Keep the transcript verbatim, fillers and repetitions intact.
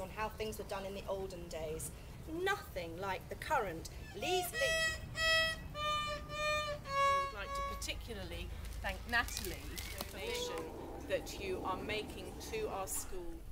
on how things were done in the olden days. Nothing like the current. Lee's link. We would like to particularly thank Natalie for the donation that you are making to our school